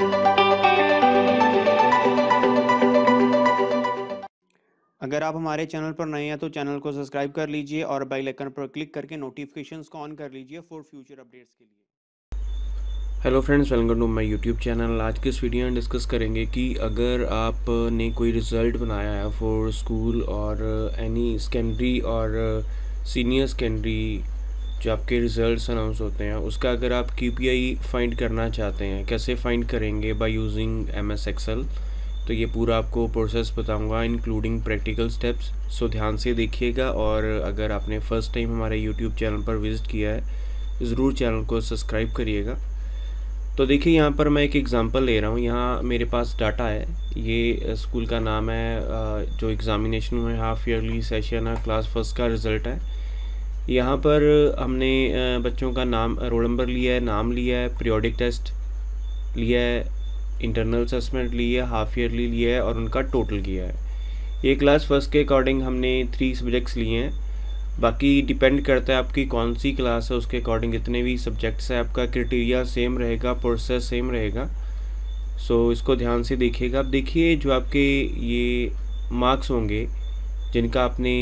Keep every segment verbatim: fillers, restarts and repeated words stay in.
अगर आप हमारे चैनल पर नए हैं तो चैनल को सब्सक्राइब कर लीजिए और बेल आइकन पर क्लिक करके नोटिफिकेशंस को ऑन कर लीजिए फॉर फ्यूचर अपडेट्स के लिए। Hello friends, welcome to my YouTube channel. आज के इस वीडियो में डिस्कस करेंगे कि अगर आपने कोई रिज़ल्ट बनाया है फॉर स्कूल और एनी सेकेंडरी और सीनियर सेकेंडरी जो आपके रिज़ल्ट्स अनाउंस होते हैं, उसका अगर आप क्यूपीआई फाइंड करना चाहते हैं, कैसे फाइंड करेंगे बाय यूजिंग एमएस एक्सेल। तो ये पूरा आपको प्रोसेस बताऊंगा इंक्लूडिंग प्रैक्टिकल स्टेप्स। सो ध्यान से देखिएगा, और अगर आपने फ़र्स्ट टाइम हमारे यूट्यूब चैनल पर विज़िट किया है ज़रूर चैनल को सब्सक्राइब करिएगा। तो देखिए, यहाँ पर मैं एक एग्ज़ाम्पल ले रहा हूँ। यहाँ मेरे पास डाटा है, ये स्कूल का नाम है, जो एग्ज़ामिनेशन हुए हाफ़ ईयरली सेशन है, क्लास फर्स्ट का रिज़ल्ट है। यहाँ पर हमने बच्चों का नाम, रोल नंबर लिया है, नाम लिया है, पीरियोडिक टेस्ट लिया है, इंटरनल असेसमेंट लिया है, हाफ़ ईयरली लिया है और उनका टोटल किया है। ये क्लास फर्स्ट के अकॉर्डिंग हमने थ्री सब्जेक्ट्स लिए हैं। बाकी डिपेंड करता है आपकी कौन सी क्लास है, उसके अकॉर्डिंग जितने भी सब्जेक्ट्स हैं आपका क्राइटेरिया सेम रहेगा, प्रोसेस सेम रहेगा। सो इसको ध्यान से देखिएगा। अब देखिए, जो आपके ये मार्क्स होंगे जिनका आपने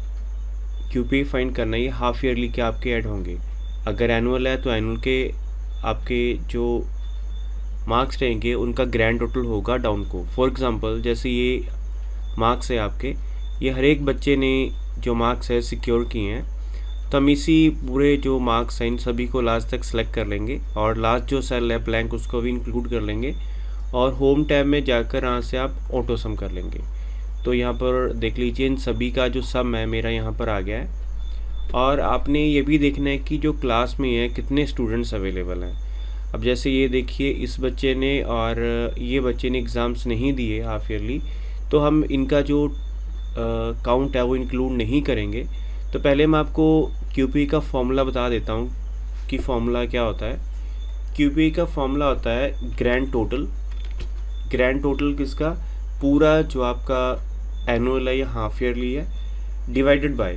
क्यूपीआई फाइंड करना है, ये हाफ़ ईयरली के आपके ऐड होंगे। अगर एनुअल है तो एनुअल के आपके जो मार्क्स रहेंगे उनका ग्रैंड टोटल होगा डाउन को। फॉर एग्ज़ाम्पल, जैसे ये मार्क्स है आपके, ये हर एक बच्चे ने जो मार्क्स है सिक्योर किए हैं, तो हम इसी पूरे जो मार्क्स हैं इन सभी को लास्ट तक सेलेक्ट कर लेंगे और लास्ट जो सेल है ब्लैंक उसको भी इंक्लूड कर लेंगे और होम टैब में जाकर यहाँ से आप ऑटो सम कर लेंगे। तो यहाँ पर देख लीजिए, इन सभी का जो सम है मेरा यहाँ पर आ गया है। और आपने ये भी देखना है कि जो क्लास में है कितने स्टूडेंट्स अवेलेबल हैं। अब जैसे ये देखिए, इस बच्चे ने और ये बच्चे ने एग्ज़ाम्स नहीं दिए हाफ़ ईयरली, तो हम इनका जो काउंट है वो इंक्लूड नहीं करेंगे। तो पहले मैं आपको क्यूपीआई का फॉर्मूला बता देता हूँ कि फॉर्मूला क्या होता है। क्यूपीआई का फॉर्मूला होता है ग्रैंड टोटल। ग्रैंड टोटल किसका? पूरा जो आपका एनुअल है या हाफ ईयरली है, डिवाइडेड बाय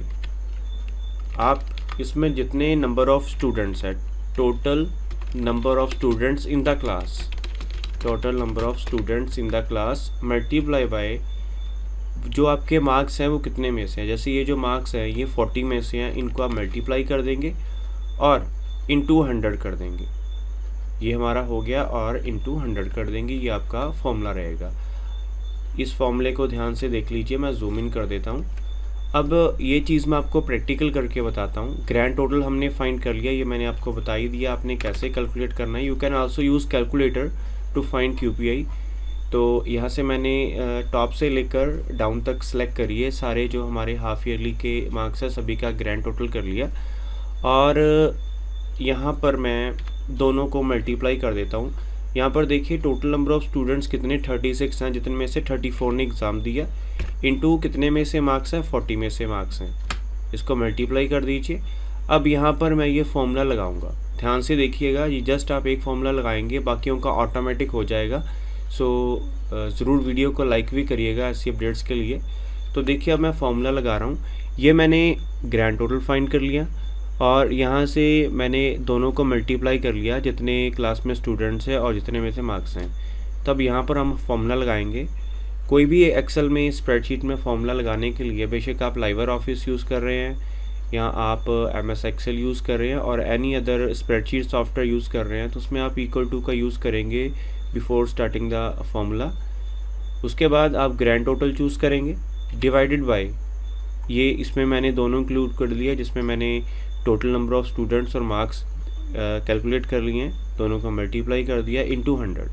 आप इसमें जितने नंबर ऑफ स्टूडेंट्स है, total number of students in the class, total number of students in the class multiply by जो आपके मार्क्स हैं वो कितने में से हैं। जैसे ये जो मार्क्स हैं ये फोर्टी में से हैं, इनको आप मल्टीप्लाई कर देंगे और इंटू हंड्रेड कर देंगे। ये हमारा हो गया, और इंटू हंड्रेड कर देंगे। ये आपका फॉर्मूला रहेगा। इस फॉर्मूले को ध्यान से देख लीजिए, मैं जूम इन कर देता हूँ। अब ये चीज़ मैं आपको प्रैक्टिकल करके बताता हूँ। ग्रैंड टोटल हमने फाइंड कर लिया, ये मैंने आपको बता ही दिया आपने कैसे कैलकुलेट करना है। You can also use calculator to find QPI. तो यहाँ से मैंने टॉप से लेकर डाउन तक सेलेक्ट करिए, सारे जो हमारे हाफ ईयरली के मार्क्स है सभी का ग्रैंड टोटल कर लिया, और यहाँ पर मैं दोनों को मल्टीप्लाई कर देता हूँ। यहाँ पर देखिए, टोटल नंबर ऑफ़ स्टूडेंट्स कितने थर्टी सिक्स हैं, जितने में से थर्टी फोर ने एग्ज़ाम दिया, इंटू कितने में से मार्क्स हैं, फोर्टी में से मार्क्स हैं। इसको मल्टीप्लाई कर दीजिए। अब यहाँ पर मैं ये फॉर्मूला लगाऊंगा, ध्यान से देखिएगा। ये जस्ट आप एक फॉर्मूला लगाएंगे, बाकियों का ऑटोमेटिक हो जाएगा। सो ज़रूर वीडियो को लाइक भी करिएगा ऐसी अपडेट्स के लिए। तो देखिए, अब मैं फॉर्मूला लगा रहा हूँ। ये मैंने ग्रैंड टोटल फाइंड कर लिया और यहाँ से मैंने दोनों को मल्टीप्लाई कर लिया, जितने क्लास में स्टूडेंट्स हैं और जितने में से मार्क्स हैं। तब यहाँ पर हम फॉर्मूला लगाएंगे। कोई भी एक्सेल में स्प्रेडशीट में फॉर्मूला लगाने के लिए, बेशक आप लाइवर ऑफिस यूज़ कर रहे हैं या आप एम एस एक्सेल यूज़ कर रहे हैं और any other spreadsheet software use कर रहे हैं, तो उसमें आप इक्वल टू का यूज़ करेंगे बिफोर स्टार्टिंग द फॉर्मूला। उसके बाद आप ग्रैंड टोटल चूज़ करेंगे, डिवाइडेड बाय ये इसमें मैंने दोनों इंक्लूड कर लिया, जिसमें मैंने टोटल नंबर ऑफ़ स्टूडेंट्स और मार्क्स कैलकुलेट कर लिए हैं, दोनों को मल्टीप्लाई कर दिया इंटू हंड्रेड।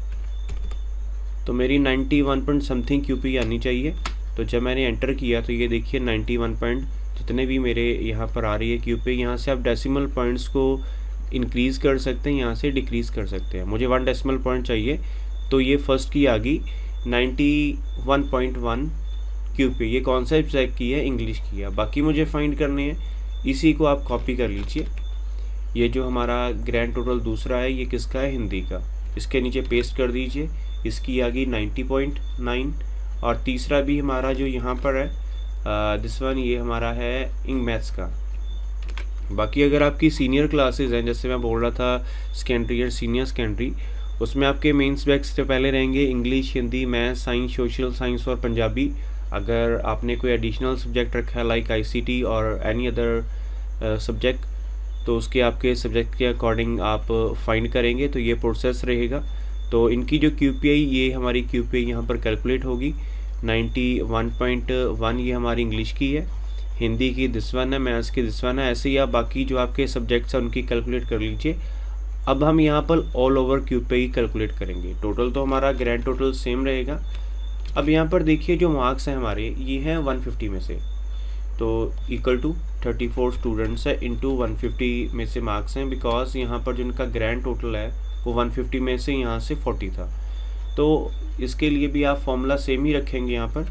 तो मेरी ninety one point something QP आनी चाहिए। तो जब मैंने एंटर किया तो ये देखिए नाइन्टी वन पॉइंट जितने भी मेरे यहाँ पर आ रही है क्यूपी। यहाँ से आप डेसिमल पॉइंट्स को इंक्रीज़ कर सकते हैं, यहाँ से डिक्रीज़ कर सकते हैं। मुझे वन डेसिमल पॉइंट चाहिए, तो ये फर्स्ट की आ गई ninety one point one QP. ये कौन सा सब्जेक्ट की है? इंग्लिश की है। बाकी मुझे फाइंड करने हैं, इसी को आप कॉपी कर लीजिए। ये जो हमारा ग्रैंड टोटल दूसरा है, ये किसका है? हिंदी का। इसके नीचे पेस्ट कर दीजिए, इसकी आ गई नाइन्टी पॉइंट नाइन। और तीसरा भी हमारा जो यहाँ पर है दिस वन, ये हमारा है इंग मैथ्स का। बाकी अगर आपकी सीनियर क्लासेस हैं, जैसे मैं बोल रहा था सेकेंडरी और सीनियर सेकेंडरी, उसमें आपके मेन सब्जेक्ट्स से पहले रहेंगे English, Hindi, math, science, social science और पंजाबी। अगर आपने कोई एडिशनल सब्जेक्ट रखा है लाइक आईसीटी और एनी अदर सब्जेक्ट, तो उसके आपके सब्जेक्ट के अकॉर्डिंग आप फाइंड करेंगे, तो ये प्रोसेस रहेगा। तो इनकी जो क्यूपीआई, ये हमारी क्यूपीआई यहाँ पर कैलकुलेट होगी। नाइन्टी वन पॉइंट वन ये हमारी इंग्लिश की है, हिंदी की दिस वन है, मैथ्स की दिस वन है। ऐसे ही आप बाकी जो आपके सब्जेक्ट्स हैं उनकी कैलकुलेट कर लीजिए। अब हम यहाँ पर ऑल ओवर क्यूपीआई कैलकुलेट करेंगे। टोटल तो हमारा ग्रैंड टोटल सेम रहेगा। अब यहाँ पर देखिए जो मार्क्स हैं हमारे, ये हैं वन फिफ्टी में से, तो equal to thirty four students है इंटू वन फिफ्टी में से मार्क्स हैं, बिकॉज यहाँ पर जो इनका ग्रैंड टोटल है वो वन फिफ्टी में से यहाँ से फोर्टी था। तो इसके लिए भी आप फॉर्मूला सेम ही रखेंगे यहाँ पर,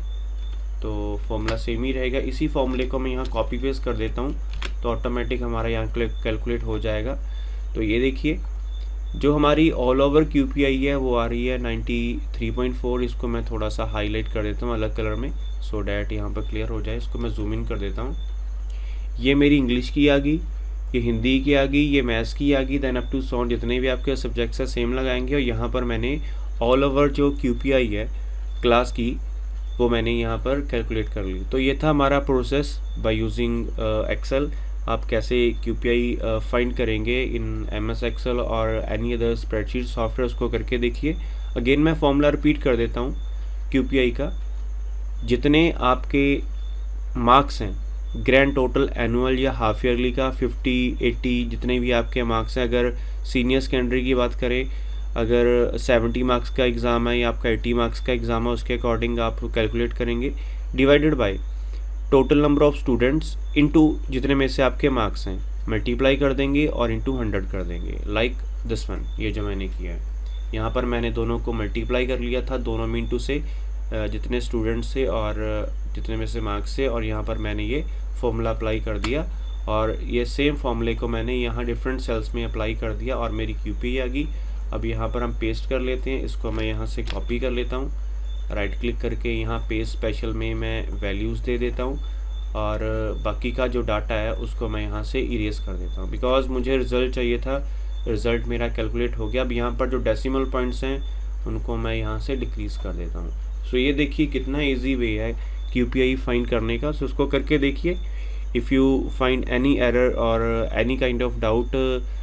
तो फॉर्मूला सेम ही रहेगा। इसी फॉर्मूले को मैं यहाँ कॉपी पेस्ट कर देता हूँ, तो ऑटोमेटिक हमारा यहाँ कैलकुलेट हो जाएगा। तो ये देखिए जो हमारी ऑल ओवर क्यूपीआई है वो आ रही है नाइन्टी थ्री पॉइंट फोर। इसको मैं थोड़ा सा हाईलाइट कर देता हूँ अलग कलर में, सो डैट यहाँ पर क्लियर हो जाए। इसको मैं जूम इन कर देता हूँ। ये मेरी इंग्लिश की आ गई, ये हिंदी की आ गई, ये मैथ्स की आ गई, देन अप टू सॉन्ग जितने भी आपके सब्जेक्ट्स हैं सेम लगाएंगे। और यहाँ पर मैंने ऑल ओवर जो क्यूपीआई है क्लास की वो मैंने यहाँ पर कैलकुलेट कर ली। तो ये था हमारा प्रोसेस बाय यूजिंग एक्सेल। आप कैसे क्यूपीआई फाइंड करेंगे इन एम एस एक्सेल और एनी अदर स्प्रेडशीट सॉफ्टवेयर, उसको करके देखिए। अगेन मैं फॉर्मूला रिपीट कर देता हूँ क्यूपीआई का। जितने आपके मार्क्स हैं ग्रैंड टोटल एनुअल या हाफ ईयरली का, फिफ्टी एट्टी जितने भी आपके मार्क्स हैं, अगर सीनियर सेकेंडरी की बात करें, अगर सेवेंटी मार्क्स का एग्ज़ाम है या आपका एट्टी मार्क्स का एग्ज़ाम है, उसके अकॉर्डिंग आप कैलकुलेट करेंगे, divided by total number of students into जितने में से आपके मार्क्स हैं, मल्टीप्लाई कर देंगे और इनटू हंड्रेड कर देंगे, लाइक दिस वन, ये जो मैंने किया है। यहाँ पर मैंने दोनों को मल्टीप्लाई कर लिया था, दोनों में इनटू से जितने स्टूडेंट्स थे और जितने में से मार्क्स थे, और यहाँ पर मैंने ये फॉर्मूला अप्लाई कर दिया और ये सेम फॉर्मूले को मैंने यहाँ डिफरेंट सेल्स में अप्लाई कर दिया और मेरी क्यूपीआई आ गई। अब यहाँ पर हम पेस्ट कर लेते हैं, इसको मैं यहाँ से कॉपी कर लेता हूँ, राइट क्लिक करके यहाँ पेस्ट स्पेशल में मैं वैल्यूज़ दे देता हूँ और बाकी का जो डाटा है उसको मैं यहाँ से इरेज कर देता हूँ, बिकॉज मुझे रिज़ल्ट चाहिए था। रिज़ल्ट मेरा कैलकुलेट हो गया। अब यहाँ पर जो डेसिमल पॉइंट्स हैं उनको मैं यहाँ से डिक्रीज़ कर देता हूँ। सो ये देखिए कितना ईजी वे है क्यूपीआई फाइंड करने का। सो उसको करके देखिए। If you find any error और एनी काइंड ऑफ डाउट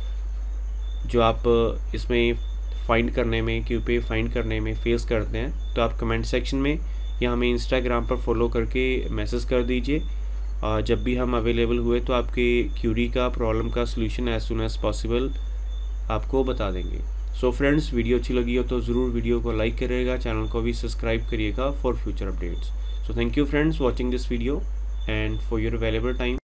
जो आप इसमें फाइंड करने में, क्यूपीआई फाइंड करने में फेस करते हैं, तो आप कमेंट सेक्शन में या हमें इंस्टाग्राम पर फॉलो करके मैसेज कर दीजिए। और जब भी हम अवेलेबल हुए तो आपके क्यूरी का, प्रॉब्लम का solution as soon as possible आपको बता देंगे। सो फ्रेंड्स, वीडियो अच्छी लगी हो तो ज़रूर वीडियो को लाइक करिएगा, चैनल को भी सब्सक्राइब करिएगा for future updates. So thank you friends watching this video and for your available time.